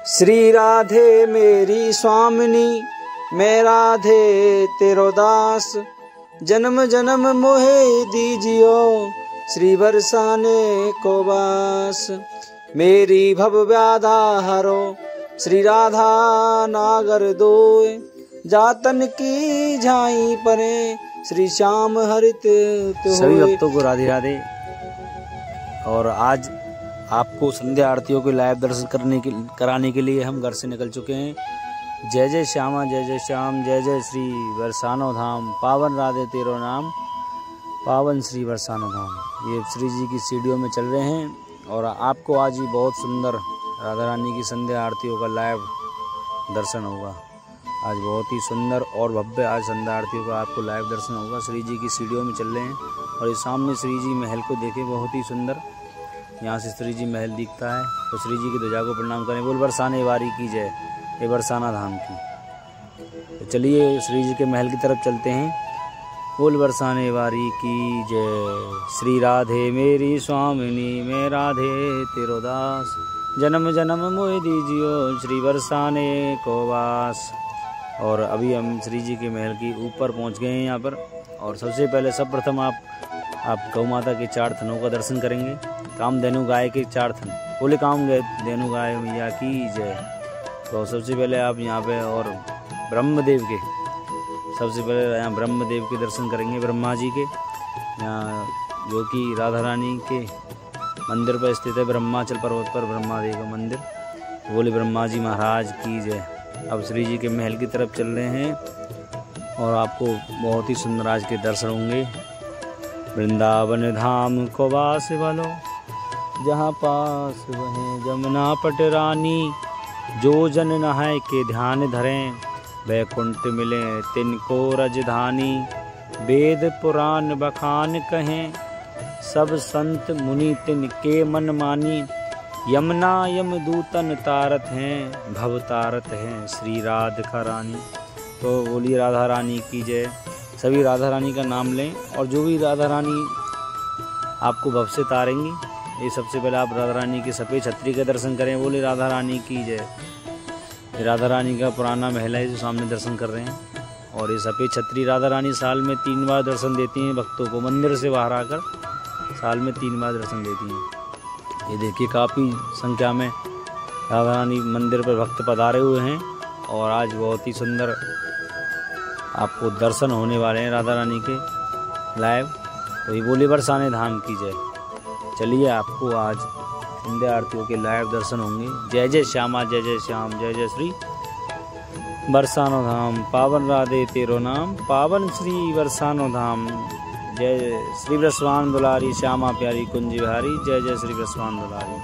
श्री राधे मेरी स्वामिनी, मैं राधे तेरो दास। जन्म जन्म मोहे दीजियो, श्री बरसाने को वास। मेरी भव व्याधा हरो, श्री राधा नागर दोय। जातन की झाई परे, श्री श्याम हरित सभी भक्तों को राधे राधे। और आज आपको संध्या आरतियों के लाइव दर्शन कराने के लिए हम घर से निकल चुके हैं। जय जय श्यामा जय जय श्याम, जय जय श्री बरसानो धाम। पावन राधे तेरो नाम, पावन श्री बरसानो धाम। ये श्री जी की सीढ़ियों में चल रहे हैं और आपको आज ही बहुत सुंदर राधा रानी की संध्या आरतियों का लाइव दर्शन होगा। आज बहुत ही सुंदर और भव्य आज संध्या आरतियों का आपको लाइव दर्शन होगा। श्री जी की सीढ़ियों में चल रहे हैं और इस सामने श्री जी महल को देखें, बहुत ही सुंदर यहाँ से श्री जी महल दिखता है। तो श्री जी की ध्वजा को प्रणाम करें। बोल बरसाने वारी की जय, ये बरसाना धाम की। तो चलिए श्री जी के महल की तरफ चलते हैं। बोल बरसाने वारी की जय। श्री राधे मेरी स्वामिनी, मैं राधे तेरो दास। जन्म जन्म मोहि दीजियो, श्री बरसाने को वास। और अभी हम श्री जी के महल की ऊपर पहुंच गए हैं यहाँ पर। और सबसे पहले सर्वप्रथम आप गौ माता के 4 थनों का दर्शन करेंगे। कामधेनु गाय के 4 थन। बोले कामधेनु गाय मैया की जय। तो सबसे पहले आप यहाँ पे और ब्रह्मदेव के, सबसे पहले यहाँ ब्रह्मदेव के दर्शन करेंगे, ब्रह्मा जी के, यहाँ जो कि राधा रानी के मंदिर पर स्थित है। ब्रह्माचल पर्वत पर ब्रह्मादेव का मंदिर। बोले ब्रह्मा जी महाराज की जय। अब श्री जी के महल की तरफ चल रहे हैं और आपको बहुत ही सुंदर आज के दर्शन होंगे। वृंदावन धाम को वास वालो, जहाँ पास वहीं जमुना पट रानी। जो जन नहाय के ध्यान धरें, वैकुंठ मिले तिनको रजधानी। वेद पुराण बखान कहें, सब संत मुनि तिन के मन मानी। यमुना यमदूतन तारत हैं, भव तारत हैं श्री राधिका रानी। तो बोलिए राधा रानी की जय। सभी राधा रानी का नाम लें और जो भी राधा रानी आपको भव से तारेंगी, ये सबसे पहले आप राधा रानी की सफ़ेद छतरी के दर्शन करें। बोले राधा रानी की जय। राधा रानी का पुराना महल है जो सामने दर्शन कर रहे हैं। और ये सफ़ेद छतरी राधा रानी साल में 3 बार दर्शन देती हैं भक्तों को। मंदिर से बाहर आकर साल में 3 बार दर्शन देती हैं। ये देखिए काफ़ी संख्या में राधा रानी मंदिर पर भक्त पधारे हुए हैं और आज बहुत ही सुंदर आपको दर्शन होने वाले हैं राधा रानी के लाइव। तो ये बोले बरसाने धाम की जय। चलिए आपको आज संध्या आरतियों के लाइव दर्शन होंगे। जय जय श्यामा जय जय श्याम, जय जय श्री बरसानो धाम। पावन राधे तेरो नाम, पावन श्री बरसानो धाम। जय श्री ब्रसवान दुलारी, श्यामा प्यारी कुंज बिहारी। जय जय श्री ब्रसवान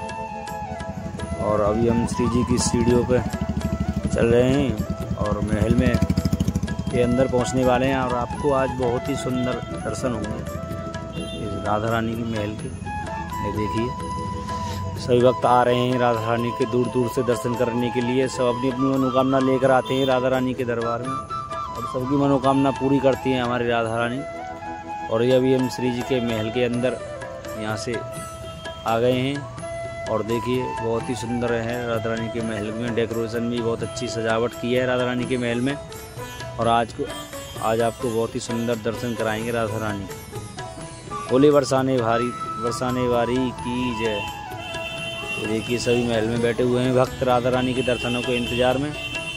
दुलारी। और अभी हम श्री जी की सीढ़ियों पे चल रहे हैं और महल में के अंदर पहुंचने वाले हैं। और आपको आज बहुत ही सुंदर दर्शन होंगे राधा रानी की महल के। ये देखिए सभी वक्त आ रहे हैं राधा रानी के दूर दूर से दर्शन करने के लिए। सब अपनी अपनी मनोकामना लेकर आते हैं राधा रानी के दरबार में और सबकी मनोकामना पूरी करती हैं हमारी राधा रानी। और ये अभी हम श्री जी के महल के अंदर यहाँ से आ गए हैं और देखिए बहुत ही सुंदर है राधा रानी के महल में। डेकोरेशन भी बहुत अच्छी सजावट की है राधा रानी के महल में। और आज आपको बहुत ही सुंदर दर्शन कराएंगे राधा रानी। बोले बरसाने वारी की जय। तो देखिए सभी महल में बैठे हुए हैं भक्त राधा रानी के दर्शनों के इंतजार में।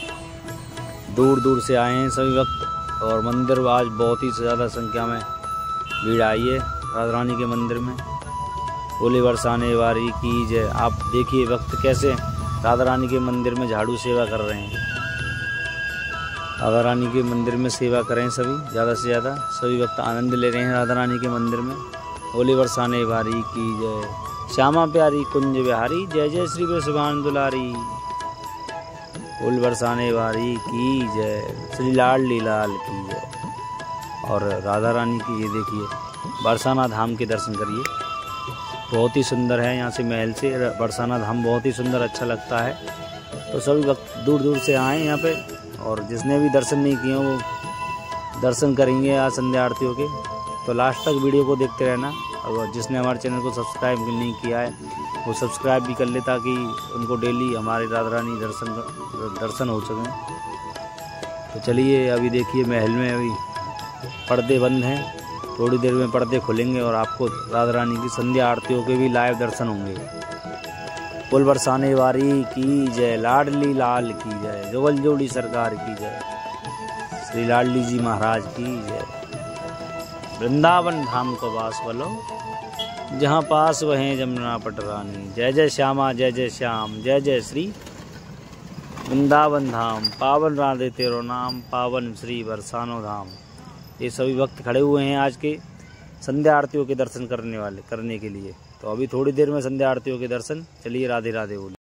दूर दूर से आए हैं सभी भक्त और मंदिर आज बहुत ही ज़्यादा संख्या में भीड़ आई है राधा रानी के मंदिर में। बोले बरसाने वारी की जय। आप देखिए भक्त कैसे राधा रानी के मंदिर में झाड़ू सेवा कर रहे हैं। राधा रानी के मंदिर में सेवा करें सभी, ज़्यादा से ज़्यादा सभी भक्त आनंद ले रहे हैं राधा रानी के मंदिर में। बोले बरसाने वारी की जय। श्यामा प्यारी कुंज बिहारी। जय जय श्री बरसवान दुलारी। बोल बरसाने वारी की जय। श्री लाडली लाल की जय। और राधा रानी की ये देखिए बरसाना धाम के दर्शन करिए, बहुत ही सुंदर है। यहाँ से महल से बरसाना धाम बहुत ही सुंदर अच्छा लगता है। तो सभी वक्त दूर दूर से आए यहाँ पे और जिसने भी दर्शन नहीं किए वो दर्शन करेंगे आज संध्या आरतियों के। तो लास्ट तक वीडियो को देखते रहना। और जिसने हमारे चैनल को सब्सक्राइब नहीं किया है वो सब्सक्राइब भी कर ले ताकि उनको डेली हमारे राधा रानी दर्शन हो सकें। तो चलिए अभी देखिए महल में अभी पर्दे बंद हैं, थोड़ी देर में पर्दे खुलेंगे और आपको राधा रानी की संध्या आरतियों के भी लाइव दर्शन होंगे। फूल बरसाने वारी की जय, लाडली लाल की जय, जुगल जोड़ी सरकार की जय, श्री लाडली जी महाराज की जय। वृंदावन धाम को वास बोलो, जहाँ पास वहें जमुना पटरानी। जय जय श्यामा जय जय श्याम, जय जय श्री वृंदावन धाम। पावन राधे तेरो नाम, पावन श्री बरसानो धाम। ये सभी भक्त खड़े हुए हैं आज के संध्या आरतियों के दर्शन करने के लिए। तो अभी थोड़ी देर में संध्या आरतियों के दर्शन। चलिए राधे राधे बोलिए।